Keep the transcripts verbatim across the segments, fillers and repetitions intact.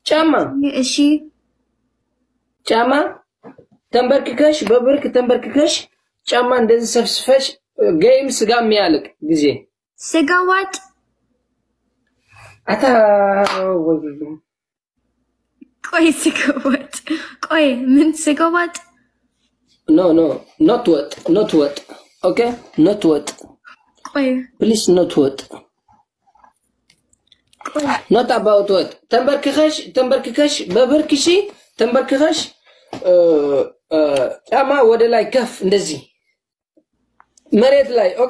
ጫማ እሺ ጫማ ተንበርክከሽ በብርክ ተንበርክከሽ ጫማ እንደዚህ ሰፍስፈሽ ጌም ስጋ የሚያልቅ ጊዜ ስጋ ዋጥ አታ ቆይ ስጋ ዋጥ ቆይ ምን ስጋ ዋጥ no no not what not what okay not what ቆይ please not what not about what ተንበርክከሽ ተንበርክከሽ በብርክሺ ተንበርክከሽ ጫማ ወደ ላይ ከፍ እንደዚህ መሬት ላይ ኦኬ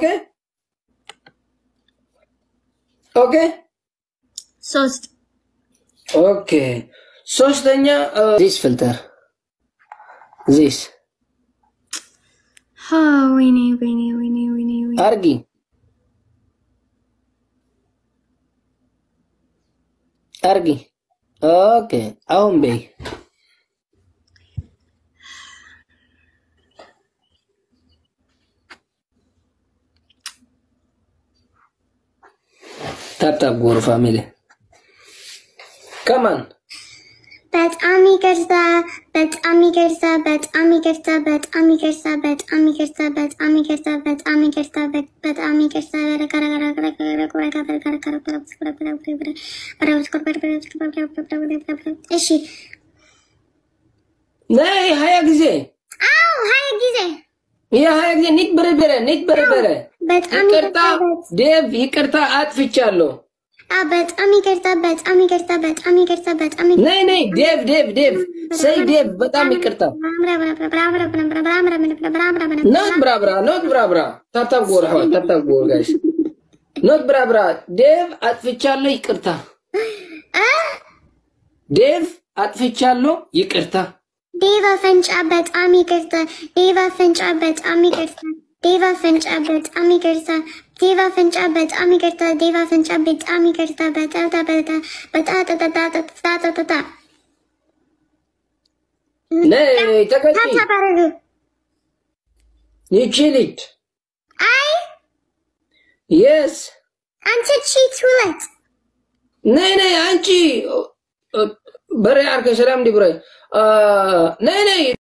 ኦኬ ሶስት ኦኬ ሶስተኛ this filter this ha ወይኔ ወይኔ ወይኔ ወይኔ አርጊ አርጊ ኦኬ አሁን በይ ታታ ጎር ፋሚሊ come on በጣም ይቅርታ በጣም ይቅርታ በጣም ይቅርታ በጣም ይቅርታ በጣም ይቅርታ በጣም ይቅርታ በጣም ይቅርታ በጣም ይቅርታ እሺ ነይ ሃያ ጊዜ አው ሃያ ጊዜ ያ ሃያ ጊዜ ኒክ በረበረ ኒክ በረበረ በጣም ይቅርታ ዴቭ ይቅርታ አጥፍቻለሁ በጣም ይቅርታ በጣም ይቅርታ በጣም ይቅርታ በጣም ነይ ነይ ዴቭ ዴቭ ዴቭ ሰይ ዴቭ በጣም ይቅርታ ኖት ብራብራ ኖት ብራብራ ታታ ጎር ሆ ታታ ጎር ጋይስ ኖት ብራብራ ዴቭ አጥፍቻለሁ ይቅርታ ዴቭ አጥፍቻለሁ ይቅርታ ዴቭ ፈንጫ በጣም ይቅርታ ዴቭ ፈንጫ በጣም ይቅርታ ዴቭ ፈንጫ በጣም ይቅርታ ዴቭ ፈንጫ በጣም ይቅርታ ዴቭ ፈንጫ በጣም ይቅርታ በጣም በጣም በጣም በጣም በጣም ነይ ተከቲ ታታባሩ ይችልት አይ yes አንቺ ቺት ሁለት ነይ ነይ አንቺ በሬ አርከ ሰላም ዲብረ ነይ ነይ